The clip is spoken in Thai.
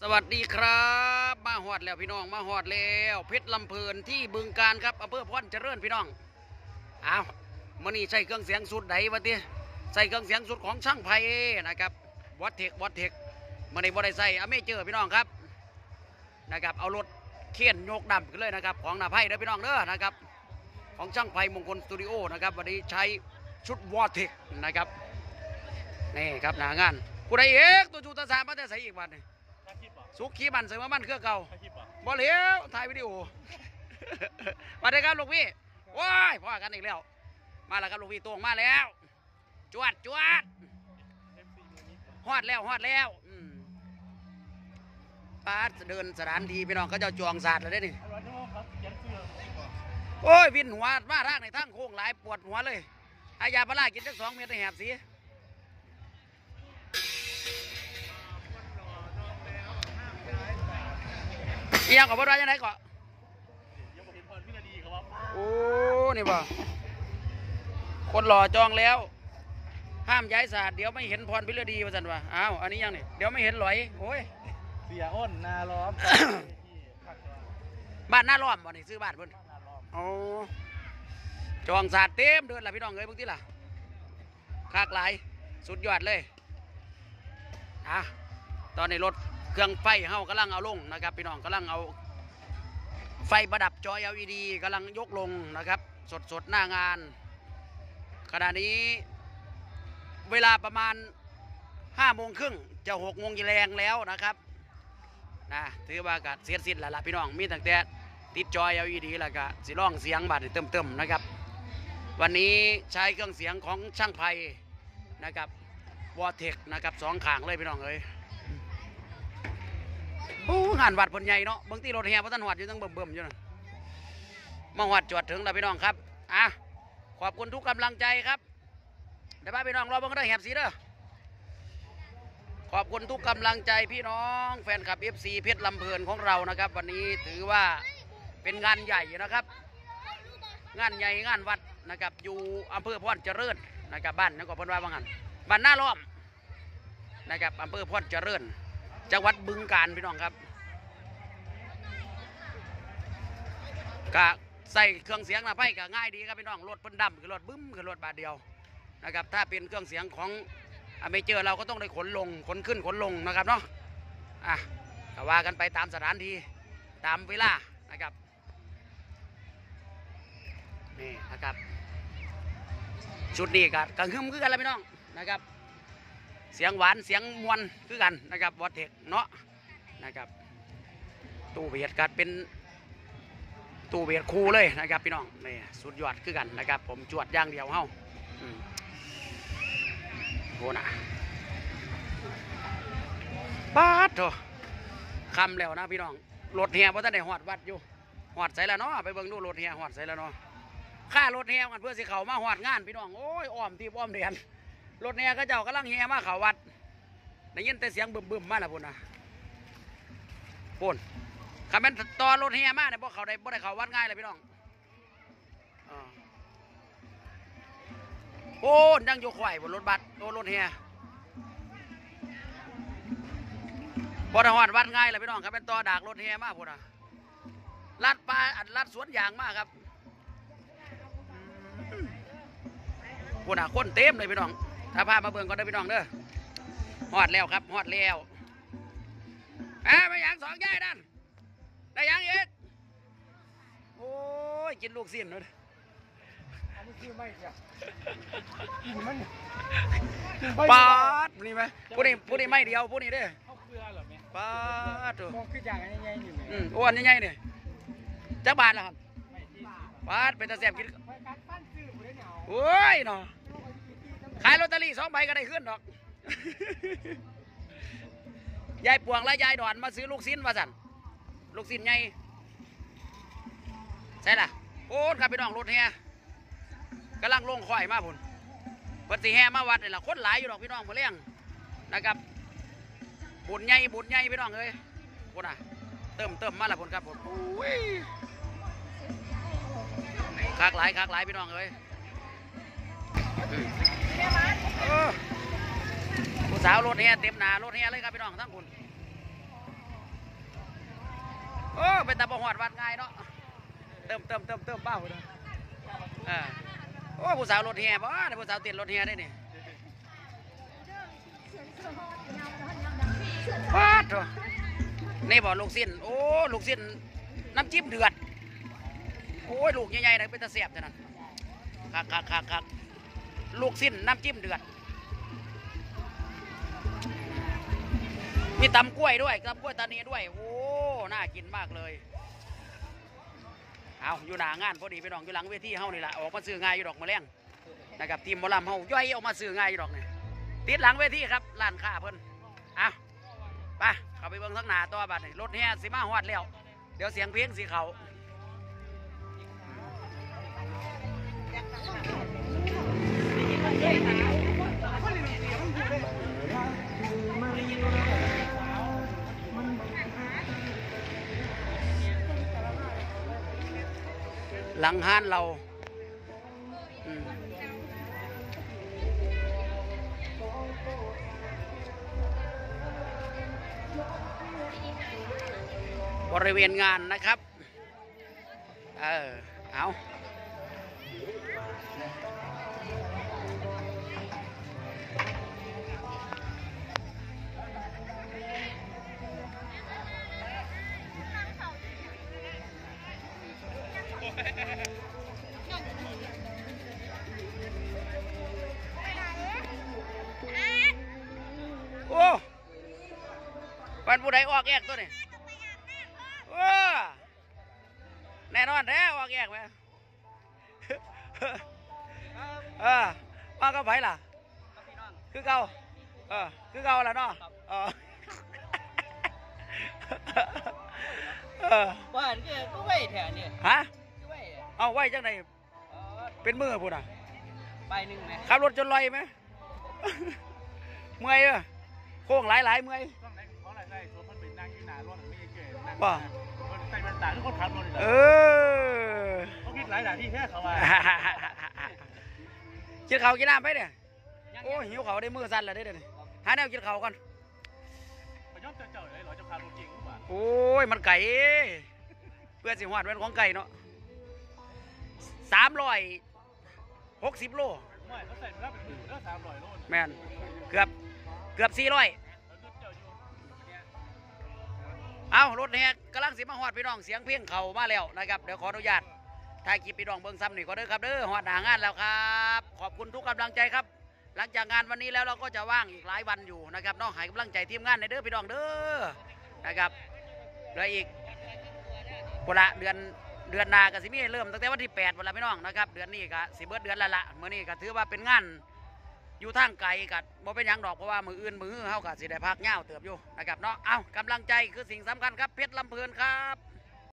สวัสดีครับมาหอดแล้วพี่น้องมาหอดแล้วเพชรลำเพลินที่บึงการครับอำเภอพรเจริญพี่น้องอ้าวมื่อนี้ใส่เครื่องเสียงสุดไหนวะทีใส่เครื่องเสียงสุดของช่างไพนะครับวอตเทควอตเทคมื่อนี้บ่ได้ใส่อเมเจอร์พี่น้องครับนะครับเอารถเข็นโยกดำกันเลยนะครับของหน้าไพ่เด้อพี่น้องเด้อนะครับของช่างไพมงคลสตูดิโอนะครับวันนี้ใช้ชุดวอตเทคนะครับนี่ครับหน้างานกูได้เอกตัวจูตาสามมาแต่ใส่อีกวันนึงสุขีมันเสริมมันเครื่องเก่าบอลเลี้ยวถ่ายวิดีโอมาเลยครับลูกพี่ว้ายพ่อกันอีกแล้วมาแล้วครับลูกพี่ตวงมาแล้วจวดฮอดแล้วป้าเดินสถานทีพี่น้องก็จะจวงศาสตร์เลยได้นี่โอ้ยวินหัวมาทางในทางโค้งหลายปวดหัวเลยอายาปลากินจัก2 เม็ดในแหบสียังกับพ่อได้ยังไงก่อนยังเห็นพรพิรดีครับโอ้นี่บ่คนหล่อจองแล้วห้ามย้ายศาสตร์เดี๋ยวไม่เห็นพรพิรดีว่าสันวะอ้าวอันนี้ยังนี่เดี๋ยวไม่เห็นหลอยโอ้ยเสียอ้นนาล้อมบ้านหน้าล้อมบ่นี่ซื้อบ้านเพิ่นโอ้จองศาสตร์เต็มเดินละพี่น้องเลยบางทีล่ะคากหลายสุดยอดเลยตอนนี้รถเครื่องไฟเฮากำลังเอาลงนะครับพี่น้องกำลังเอาไฟประดับจอ LED กำลังยกลงนะครับสดหน้างานขณะนี้เวลาประมาณ5:30จะ6:00แรงแล้วนะครับนะถือว่ากัดเสียสิ้นแล้วล่ะพี่น้องมีตั้งแต่ติดจอ LED แล้วก็สิร้องเสียงบาดเติมนะครับวันนี้ใช้เครื่องเสียงของช่างไพนะครับวอเทคนะครับ2 ข้างเลยพี่น้องเอ้ยงานวัดผลใหญ่เนาะบางทีรถแห่พระท่านวัดอยู่ตั้งเบิ่มอยู่นะมาวัดจวดถึงแล้วพี่น้องครับขอบคุณทุกกำลังใจครับเดี๋ยวพี่น้องรอเบิ่งได้แหบสีเด้อขอบคุณทุกกำลังใจพี่น้องแฟนคลับ FC เพชรลำเพลินของเรานะครับวันนี้ถือว่าเป็นงานใหญ่นะครับงานใหญ่งานวัดนะครับอยู่อำเภอพรเจริญนะครับบ้านนั่นก็เพิ่นว่าว่างั้นบ้านหน้าล้อมนะครับอำเภอพรเจริญจังหวัดบึงกาฬพี่น้องครับก็ใส่เครื่องเสียงนะไพ่ก็ง่ายดีครับพี่น้องรถเพิ่นดำคือรถบึ้มคือรถบาทเดียวนะครับถ้าเป็นเครื่องเสียงของอเมเจอร์เราก็ต้องได้ขนลงขนขึ้นขนลงนะครับเนาะก็ว่ากันไปตามสถานที่ตามเวลานะครับนี่นะครับชุดนี้ก็กังหึมคือกันแล้วพี่น้องนะครับเสียงหวานเสียงมวลคือกันนะครับวอเทคเนาะนะครับตู้เบียดกัดเป็นตู้เบียดคูเลยนะครับพี่น้องนี่สุดยอดคือกันนะครับผมจวดย่างเดียวเฮ้าโหนะป๊าดโถคำแล้วนะพี่น้องรถแห่เพราะท่านได้หอดวัดอยู่หอดใส่แล้วเนาะไปเบิ่งดูรถแห่หอดใส่แล้วเนาะค่ารถแห่กันเพื่อสิเขามาหอดงานพี่น้องโอ้ยอ้อมที่อ้อมเดียนรถแห่ก็เจ้ากำลังแห่มาเขาวัดได้ยินแต่เสียงบึมมาแล้วพุ่นนะพุ่นคำเป็นตอนรถแห่มาเนี่ยพวกเขาได้เขาวัดง่ายเลยพี่น้องโอ้ยังอยู่ข่อยบนรถบัสรถแห่บ่ได้หอดวัดง่ายเลยพี่น้องครับเป็นต่อดากรถแห่มาพุ่นนะลัดปลาลัดสวนยางมากครับพุ่นนะคนเต็มเลยพี่น้องถ้าพามาเบิ่งก็ได้พี่น้องเด้อฮอดแล้วครับฮอดแล้วไปอย่าง2 ย่ายนั่นได้อย่างอีกโอ้ยกินลูกสิ้นเลยปาดนี่ไหมผู้นี้ไม่เดียวผู้นี้เด้อปาดตัวคืออย่างใหญ่ๆนี่อ้วนใหญ่ๆเนี่ยจักบาทละครับปาดเป็นตะแสบกินโอ้ยเนาะขายลอตเตอรี่2 ใบก็ได้ขึ้นดอกยายปวงและยายดอนมาซื้อลูกชิ้นมาสั่นลูกชิ้นใหญ่ใช่ล่ะโอ้ครับพี่น้องรถแห่กำลังลงข่อยมาพุ่นปฏิแห่มาวัดนี่แหละคนหลายอยู่ดอกพี่น้องมาเลี้ยงนะครับบุญใหญ่พี่น้องเลยพุ่นเติมมาละพุ่นครับพุ่นคากหลายพี่น้องเลยผู้สาวรถแห่เต็มหนารถแห่เลยครับพี่น้องทั้งคุณเป็นตาบหอดวัดง่ายเนาะเติมเบ้าเลยโอ้ผู้สาวรถแห่บ่ได้ผู้สาวเต้นรถแห่ได้นี่ปาดนี่บ่ลูกสิ้นโอ้ลูกสิ้นน้ำจิ้มเดือดโอ้ยลูกใหญ่ๆนะเป็นตาเสียบเท่านั้นคักลูกสิ้นน้ำจิ้มเดือดมีตำกล้วยด้วยตำกล้วยตานีด้วยโอ้น่ากินมากเลยเอาอยู่หน้างานพอดีไปน้องอยู่หลังเวทีเฮานี่แหละออกมาซื้อง่ายอยู่ดอกมะแรงนะครับทีมหมอลำเฮาย่อยออกมาซื้อง่ายอยู่ดอกนี่ติดหลังเวทีครับร้านค้าเพิ่นเอาไปเข้าไปเบิ่งทั้งหน้าตัวบัดนี่รถแห่สิมาฮอดแล้วเดี๋ยวเสียงเพลงสิเขาหลังห้านเราบริเวณงานนะครับเอาโอ้ปันผู้ใดออกแยกตัวนี้โอ้แน่นอนแท้ออกแยกไหมมากับไผล่ะคือเก่าคือเก่าแล้วเนาะบ้านก็ไว้แถวนี่ฮะเอาไว้จังไหนเป็นมือพูดอ่ะไปหนึ่งไหมขับรถจนลอยไหมเมื่อยโค้งหลายเมื่อยป่ะใส่แว่นตาทุกคนขับรถเขาคิดหลายที่แค่เขาว่ากินข้าวกินน้ำไปเนี่ยโอ้หิวเขาได้มือสั่นแล้วได้เลยหาแนวกินข้าวกันไปย่อมเจ้าเลยหรอจะพาลูกจริงหรือเปล่าโอ้ยมันไก่เพื่อสิหวานเป็นของไก่เนาะ360 โลไม่เขาใส่รับเป็นมือ300 โลแมนเกือบ400เอารถแห่กำลังสิมาฮอดพี่น้องเสียงเพลงเขามาแล้วนะครับเดี๋ยวขออนุญาตถ่ายคลิปพี่น้องเบิ้งซ้ำหน่อยก็เด้อครับเด้อฮอดหน้างานแล้วครับขอบคุณทุกกำลังใจครับหลังจากงานวันนี้แล้วเราก็จะว่างอีกหลายวันอยู่นะครับน้องให้กำลังใจทีมงานในเด้อพี่น้องเด้อนะครับแล้วอีกปุระเดือนหน้าก็สิมีเริ่มตั้งแต่วันที่8วันละพี่น้องนะครับเดือนนี้ก็สิเบิดเดือนละเมื่อนี้ก็ถือว่าเป็นงานอยู่ทางไกลกับบ่เป็นยังดอกเพราะว่ามืออื่นมือเฮาก็สิได้พักเงาเติบอยู่นะครับเนาะเอากำลังใจคือสิ่งสำคัญครับเพชรลำเพลินครับ